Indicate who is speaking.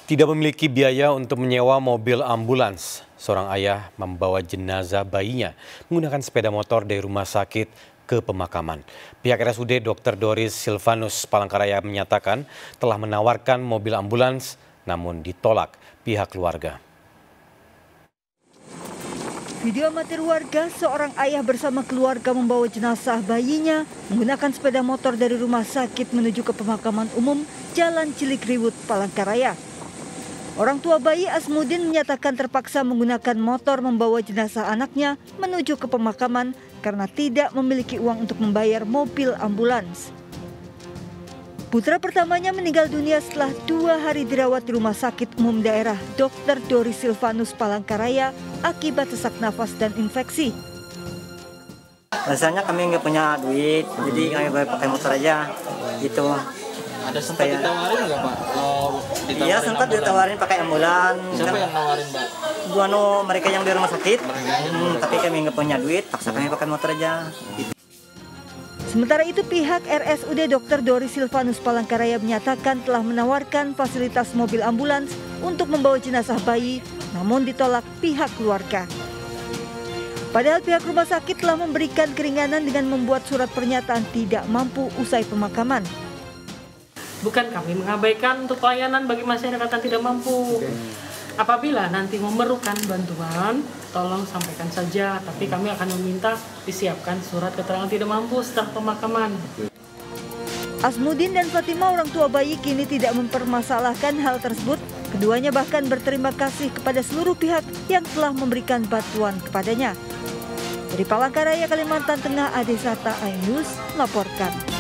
Speaker 1: Tidak memiliki biaya untuk menyewa mobil ambulans, seorang ayah membawa jenazah bayinya menggunakan sepeda motor dari rumah sakit ke pemakaman. Pihak RSUD Dr. Doris Silvanus Palangkaraya menyatakan telah menawarkan mobil ambulans namun ditolak pihak keluarga.
Speaker 2: Video amatir warga, seorang ayah bersama keluarga membawa jenazah bayinya menggunakan sepeda motor dari rumah sakit menuju ke pemakaman umum Jalan Cilikriwut, Palangkaraya. Orang tua bayi Asmudin menyatakan terpaksa menggunakan motor membawa jenazah anaknya menuju ke pemakaman karena tidak memiliki uang untuk membayar mobil ambulans. Putra pertamanya meninggal dunia setelah 2 hari dirawat di Rumah Sakit Umum Daerah Dr. Doris Silvanus Palangkaraya akibat sesak nafas dan infeksi.
Speaker 3: Rasanya kami nggak punya duit, jadi kami pakai motor aja gitu.
Speaker 4: Ada sempat ditawarin nggak Pak?
Speaker 3: Iya sempat ditawarin pakai ambulans.
Speaker 4: Siapa yang nawarin Pak?
Speaker 3: Mereka yang di rumah sakit, tapi kami nggak punya duit, paksa kami pakai motor aja. Gitu.
Speaker 2: Sementara itu pihak RSUD Dr. Doris Silvanus Palangkaraya menyatakan telah menawarkan fasilitas mobil ambulans untuk membawa jenazah bayi, namun ditolak pihak keluarga. Padahal pihak rumah sakit telah memberikan keringanan dengan membuat surat pernyataan tidak mampu usai pemakaman.
Speaker 5: Bukan kami mengabaikan untuk pelayanan bagi masyarakat yang tidak mampu. Apabila nanti memerlukan bantuan, tolong sampaikan saja. Tapi kami akan meminta disiapkan surat keterangan tidak mampu setelah pemakaman.
Speaker 2: Asmudin dan Fatima, orang tua bayi, kini tidak mempermasalahkan hal tersebut. Keduanya bahkan berterima kasih kepada seluruh pihak yang telah memberikan bantuan kepadanya. Dari Palangkaraya, Kalimantan Tengah, Adesata iNews melaporkan.